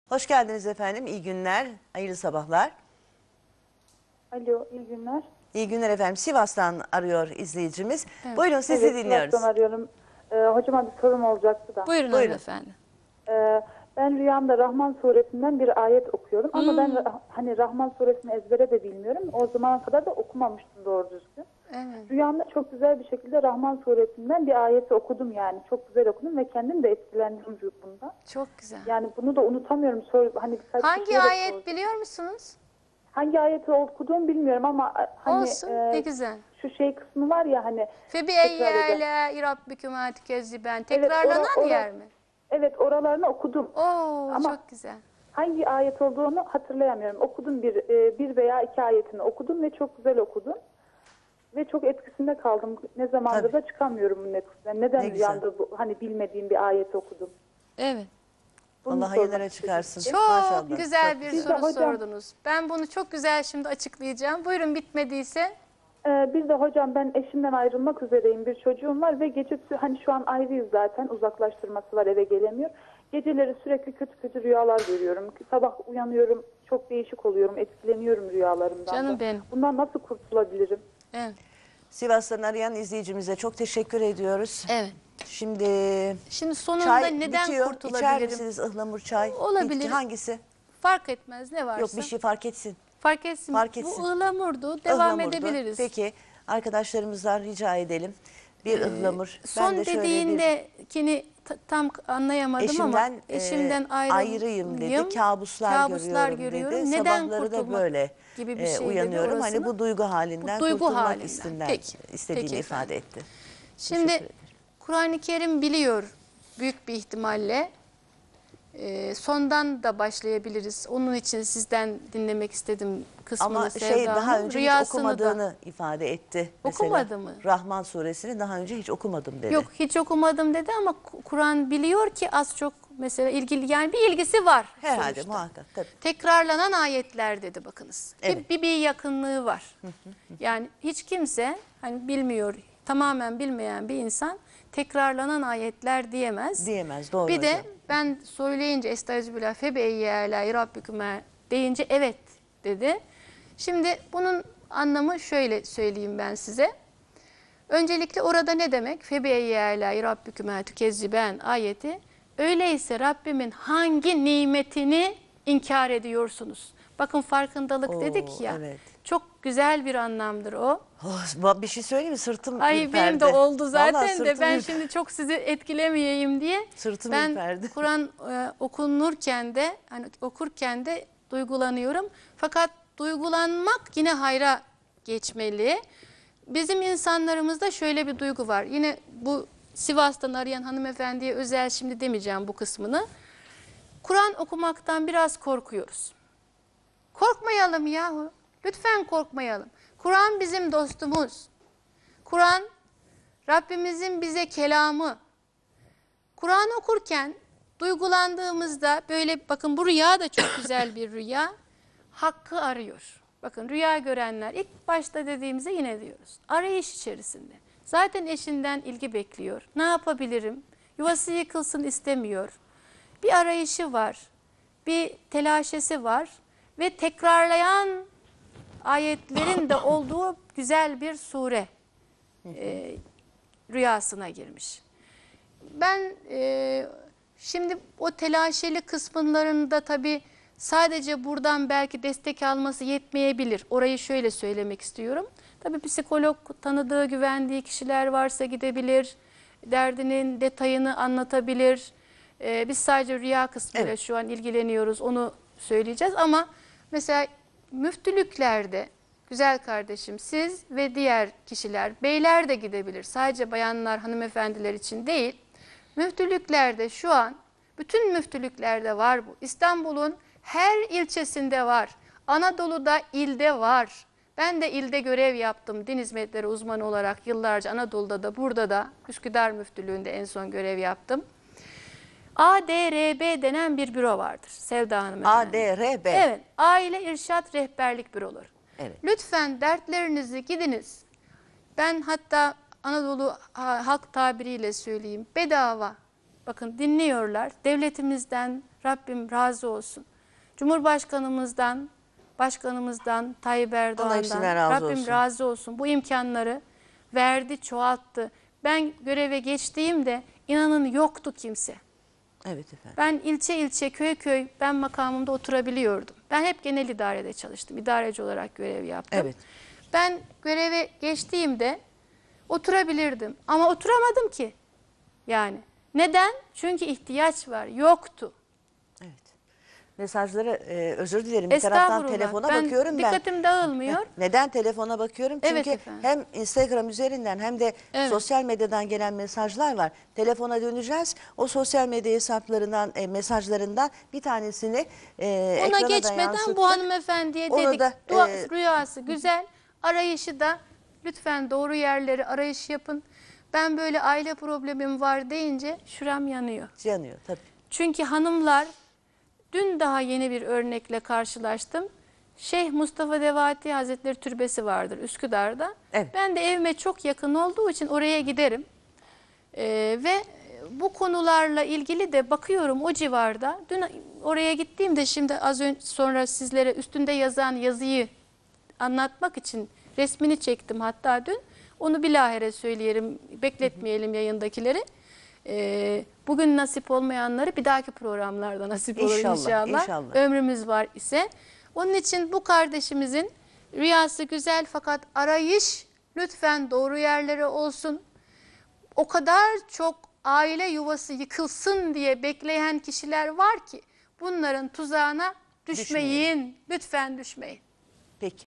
Hoş geldiniz efendim. İyi günler, hayırlı sabahlar. Alo, iyi günler. İyi günler efendim. Sivas'tan arıyor izleyicimiz. Evet. Buyurun sizi Evet, dinliyoruz. Sivas'tan arıyorum. Hocama bir sorum olacaktı da. Buyurun Buyurun. hanımefendi. Ben rüyamda Rahman suresinden bir ayet okuyorum. Ama ben hani Rahman suresini ezbere de bilmiyorum. O zamana kadar da okumamıştım doğru düzgün. Evet. Rüyamda çok güzel bir şekilde Rahman suresinden bir ayeti okudum yani. Çok güzel okudum ve kendim de etkilendim bundan. Çok güzel. Yani bunu da unutamıyorum. Hani birkaç Hangi kişiye de ayet sordum. biliyor musunuz? Hangi ayeti okuduğumu bilmiyorum ama hani Olsun, ne güzel. şu şey kısmı var ya hani Febi tekrar eden. eyyâle rabbikuma tükezziben. Evet, Tekrarlanan yer mi? Evet, oralarını okudum. Oo, Ama çok güzel. hangi ayet olduğunu hatırlayamıyorum. Okudum bir veya iki ayetini okudum ve çok güzel okudum. Ve çok etkisinde kaldım. Ne zamandır Tabii. da çıkamıyorum bunun etkisinden. Neden Ne güzel. rüyamda bu hani bilmediğim bir ayeti okudum. Evet. Bunu Allah sormak hayırlara istedim. çıkarsın. Çok Maşallah. güzel Çok bir Biz de soru hocam- sordunuz. Ben bunu çok güzel şimdi açıklayacağım. Buyurun bitmediyse. Bir de hocam ben eşimden ayrılmak üzereyim. Bir çocuğum var ve gece hani şu an ayrıyız zaten. Uzaklaştırması var, eve gelemiyor. Geceleri sürekli kötü kötü rüyalar görüyorum. Sabah uyanıyorum, çok değişik oluyorum, etkileniyorum rüyalarımdan Canım da. benim. Bundan nasıl kurtulabilirim? Evet. Sivas'tan arayan izleyicimize çok teşekkür ediyoruz. Evet. Şimdi Şimdi sonunda çay neden bitiyor. İçer kurtulabilirim? misiniz ıhlamur çay? Olabilir. Bitki hangisi? Fark etmez ne varsa. Yok bir şey fark etsin. Fark etsin. Fark etsin. Bu ıhlamurdu. Devam Ihlamurdu. edebiliriz. Peki arkadaşlarımızdan rica edelim. Bir ıhlamur. Son de şöyle bir dediğindekini tam anlayamadım ama eşimden ayrıyım dedi. Kabuslar görüyorum dedi. Neden Sabahları da kurtulmak böyle gibi bir şey dedi uyanıyorum. Hani orasını. bu duygu halinden Bu duygu kurtulmak halinden. istediğini Peki ifade efendim. etti. Şimdi Teşekkür ederim. Kur'an-ı Kerim biliyor büyük bir ihtimalle. Sondan da başlayabiliriz. Onun için sizden dinlemek istedim kısmını Ama Sevda daha Hanım. önce hiç Rüyasını okumadığını ifade etti. Mesela, Okumadı mı? Rahman suresini daha önce hiç okumadım dedi. Yok hiç okumadım dedi ama Kur'an biliyor ki az çok mesela ilgili yani bir ilgisi var. Herhalde sonuçta. muhakkak tabii. Tekrarlanan ayetler dedi bakınız. Evet. Bir yakınlığı var. Yani hiç kimse hani bilmiyor, tamamen bilmeyen bir insan tekrarlanan ayetler diyemez. Diyemez, doğru Bir de hocam. ben söyleyince estağfirullah febe eyyâlâ rabbiküme deyince evet dedi. Şimdi bunun anlamı şöyle söyleyeyim ben size. Öncelikle orada ne demek? Febe eyyâlâ rabbiküme tükezziben ayeti. Öyleyse Rabbimin hangi nimetini inkar ediyorsunuz? Bakın farkındalık dedik ya. Evet. Çok güzel bir anlamdır o. Oh, bir şey söyleyeyim mi? Sırtım Ay ürperdi. benim de oldu Vallahi zaten de sırtım ben ürperdi. şimdi çok sizi etkilemeyeyim diye. Sırtım Ben ürperdi. Kur'an okunurken de hani okurken de duygulanıyorum. Fakat duygulanmak yine hayra geçmeli. Bizim insanlarımızda şöyle bir duygu var. Yine bu Sivas'tan arayan hanımefendiye özel şimdi demeyeceğim bu kısmını. Kur'an okumaktan biraz korkuyoruz. Korkmayalım yahu. Lütfen korkmayalım. Kur'an bizim dostumuz. Kur'an Rabbimizin bize kelamı. Kur'an okurken duygulandığımızda böyle bakın bu rüya da çok güzel bir rüya. Hakkı arıyor. Bakın rüya görenler ilk başta dediğimize yine diyoruz. Arayış içerisinde. Zaten eşinden ilgi bekliyor. Ne yapabilirim? Yuvası yıkılsın istemiyor. Bir arayışı var. Bir telaşesi var. Ve tekrarlayan ayetlerin de olduğu güzel bir sure rüyasına girmiş. Ben şimdi o telaşeli kısımlarında tabii sadece buradan belki destek alması yetmeyebilir. Orayı şöyle söylemek istiyorum. Tabii psikolog tanıdığı, güvendiği kişiler varsa gidebilir. Derdinin detayını anlatabilir. Biz sadece rüya kısmıyla şu an ilgileniyoruz. Onu söyleyeceğiz ama mesela müftülüklerde güzel kardeşim siz ve diğer kişiler, beyler de gidebilir. Sadece bayanlar, hanımefendiler için değil. Müftülüklerde şu an, bütün müftülüklerde var bu. İstanbul'un her ilçesinde var. Anadolu'da ilde var. Ben de ilde görev yaptım. Din hizmetleri uzmanı olarak yıllarca Anadolu'da da burada da Üsküdar Müftülüğü'nde en son görev yaptım. ADRB denen bir büro vardır Sevda Hanım efendim. ADRB. Evet, Aile İrşad Rehberlik Büroları. Evet. Lütfen dertlerinizi gidiniz. Ben hatta Anadolu halk tabiriyle söyleyeyim. Bedava bakın dinliyorlar. Devletimizden Rabbim razı olsun. Cumhurbaşkanımızdan, başkanımızdan, Tayyip Erdoğan'dan hepsinden razı Rabbim olsun. razı olsun. Bu imkanları verdi, çoğalttı. Ben göreve geçtiğimde inanın yoktu kimse. Evet efendim. Ben ilçe ilçe, köy köy ben makamımda oturabiliyordum. Ben hep genel idarede çalıştım. İdareci olarak görev yaptım. Evet. Ben göreve geçtiğimde oturabilirdim ama oturamadım ki. Yani neden? Çünkü ihtiyaç var. Yoktu. Evet. Mesajları özür dilerim. Bir taraftan Estağfurullah. telefona Ben bakıyorum ben. dikkatim dağılmıyor. Neden telefona bakıyorum? Evet Çünkü efendim. hem Instagram üzerinden hem de Evet. sosyal medyadan gelen mesajlar var. Telefona döneceğiz. O sosyal medya hesaplarından, mesajlarından bir tanesini Ona ekrana da geçmeden yansıttık. bu hanımefendiye Onu dedik. da, Rüyası güzel. Arayışı da lütfen doğru yerleri arayış yapın. Ben böyle aile problemim var deyince şuram yanıyor. yanıyor tabii. Çünkü hanımlar, dün daha yeni bir örnekle karşılaştım. Şeyh Mustafa Devati Hazretleri Türbesi vardır Üsküdar'da. Evet. Ben de evime çok yakın olduğu için oraya giderim. Ve bu konularla ilgili de bakıyorum o civarda. Dün oraya gittiğimde şimdi az önce sonra sizlere üstünde yazan yazıyı anlatmak için resmini çektim hatta dün. Onu bilahare söyleyelim, bekletmeyelim yayındakileri. Bugün nasip olmayanları bir dahaki programlarda nasip olur İnşallah, inşallah. inşallah. Ömrümüz var ise. Onun için bu kardeşimizin rüyası güzel fakat arayış lütfen doğru yerlere olsun. O kadar çok aile yuvası yıkılsın diye bekleyen kişiler var ki bunların tuzağına düşmeyin. Lütfen düşmeyin. Peki.